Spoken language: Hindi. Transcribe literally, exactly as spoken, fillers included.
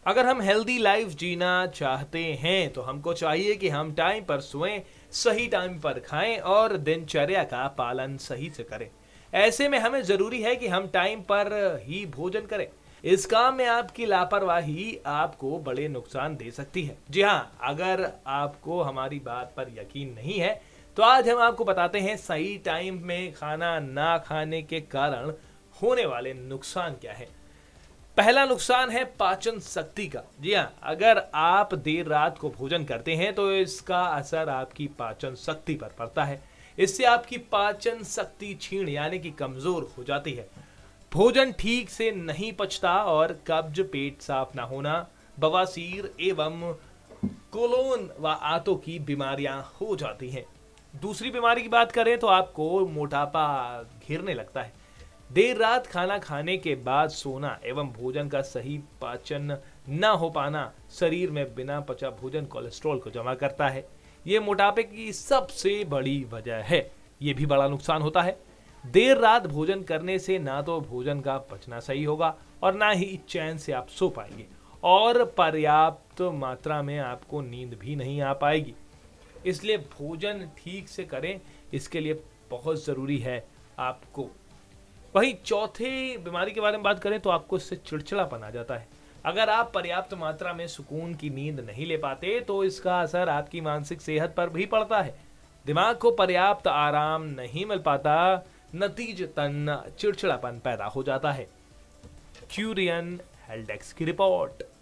अगर हम हेल्दी लाइफ जीना चाहते हैं तो हमको चाहिए कि हम टाइम पर सोएं, सही टाइम पर खाएं और दिनचर्या का पालन सही से करें। ऐसे में हमें जरूरी है कि हम टाइम पर ही भोजन करें। इस काम में आपकी लापरवाही आपको बड़े नुकसान दे सकती है। जी हाँ, अगर आपको हमारी बात पर यकीन नहीं है तो आज हम आपको बताते हैं सही टाइम में खाना ना खाने के कारण होने वाले नुकसान क्या है। पहला नुकसान है पाचन शक्ति का। जी हाँ, अगर आप देर रात को भोजन करते हैं तो इसका असर आपकी पाचन शक्ति पर पड़ता है। इससे आपकी पाचन शक्ति क्षीण यानी कि कमजोर हो जाती है। भोजन ठीक से नहीं पचता और कब्ज, पेट साफ ना होना, बवासीर एवं कोलोन व आंतों की बीमारियां हो जाती हैं। दूसरी बीमारी की बात करें तो आपको मोटापा घेरने लगता है। देर रात खाना खाने के बाद सोना एवं भोजन का सही पाचन न हो पाना शरीर में बिना पचा भोजन कोलेस्ट्रॉल को जमा करता है। ये मोटापे की सबसे बड़ी वजह है। ये भी बड़ा नुकसान होता है। देर रात भोजन करने से ना तो भोजन का पचना सही होगा और ना ही चैन से आप सो पाएंगे और पर्याप्त मात्रा में आपको नींद भी नहीं आ पाएगी। इसलिए भोजन ठीक से करें, इसके लिए बहुत जरूरी है आपको। वहीं चौथे बीमारी के बारे में बात करें तो आपको इससे चिड़चिड़ापन आ जाता है। अगर आप पर्याप्त मात्रा में सुकून की नींद नहीं ले पाते तो इसका असर आपकी मानसिक सेहत पर भी पड़ता है। दिमाग को पर्याप्त आराम नहीं मिल पाता, नतीजतन चिड़चिड़ापन पैदा हो जाता है। क्यूरियन हेल्थ डेस्क की रिपोर्ट।